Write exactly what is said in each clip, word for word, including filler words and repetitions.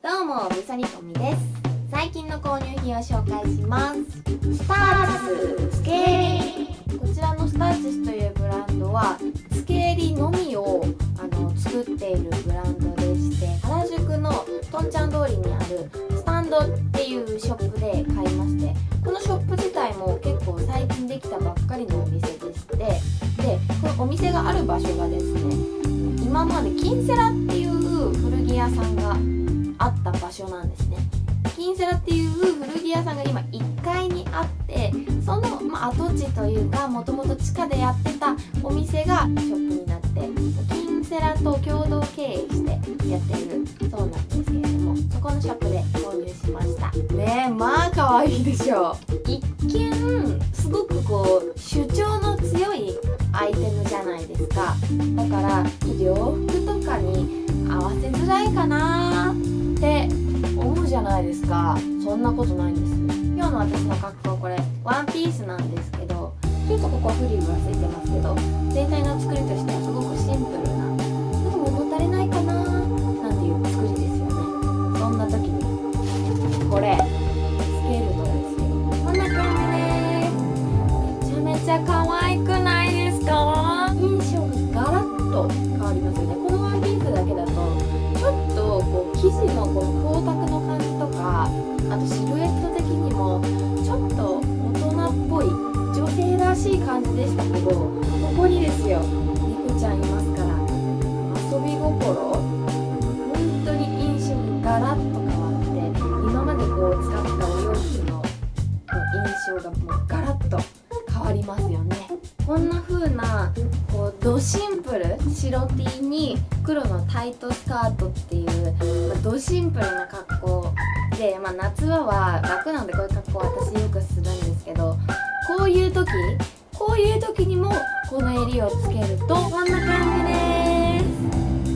どうも、みそにこみです。最近の購入品を紹介します。スターチスつけえり。こちらのスターチスというブランドはつけえりのみをあの作っているブランドでして、原宿のとんちゃん通りにあるスタンドっていうショップで買いまして、このショップ自体も結構最近できたばっかりのお店でして、でこのお店がある場所がですね、今まで金セラっていう古着屋さんがあった場所なんですね。金セラっていう古着屋さんが今いっかいにあって、その、まあ、跡地というかもともと地下でやってたお店がショップになって、金セラと共同経営してやってるそうなんですけれども、そこのショップで購入しましたね。えまあ可愛いでしょう。一見すごくこう主張の強いアイテムじゃないですか。だから洋服とかに合わせづらいかなーって思うじゃないですか。そんなことないんです。今日の私の格好、これワンピースなんですけど、ちょっとここフリルがついてますけど、全体の作りとしてはすごくシンプルな、ちょっと物足りないかなーなんていう作りですよね。そんな時にこれつけるとですよ、こんな感じでめちゃめちゃ可愛くないですか？印象がガラッと変わりますよね。このワンピースだけだとちょっとこう生地のこの光沢の感じとか、あとシルエット的にもちょっと大人っぽい女性らしい感じでしたけど、ここにですよ猫ちゃんいますから、遊び心、本当に印象がガラッと変わって、今までこう使ったお洋服の印象がもうガラッと変わりますよね。こんな風なこうドシンプル白 T に黒のタイトスカートっていう、まあ、ドシンプルな格好で、まあ、夏場は楽なんでこういう格好私よくするんですけど、こういう時こういう時にもこの襟をつけるとこんな感じです。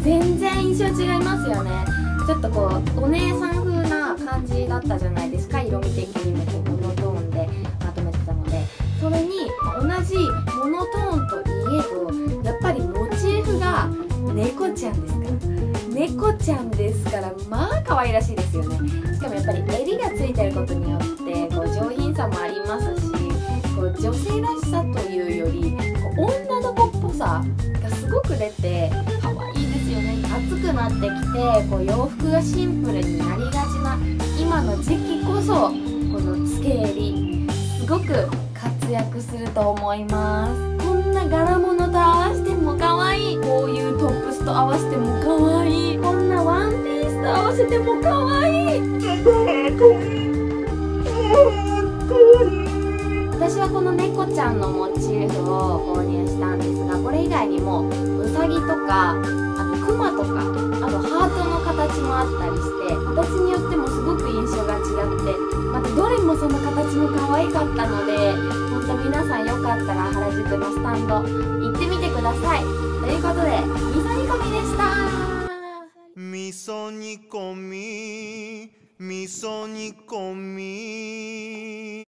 全然印象違いますよね。ちょっとこうお姉さん風な感じだったじゃないですか。色味的にもこうモノトーンでまとめてたので、それに同じモノトーンといえどやっぱりモチーフが猫ちゃんですから猫ちゃんですからまあ可愛らしいですよね。しかもやっぱり襟がついてることによってこう上品さもありますし、こう女性らしさというよりこう女の子っぽさがすごく出て可愛いですよね。暑くなってきてこう洋服がシンプルになりがちな今の時期こそ、このつけ襟すごく活躍すると思います。こんな柄物と合わせても可愛い、こういうトップスと合わせても可愛い、こんなワンピースと合わせても可愛い。私はこの猫ちゃんのモチーフを購入したんですが、これ以外にもうさぎとか、あとクマとか、あとハートの形もあったりして、形によってもすごく印象が違って、またどれもその形も可愛かったので、本当皆さんよかったら原宿のスタンド行ってみてください。ということで、みそにこみでした。 みそ煮込み、みそ煮込み。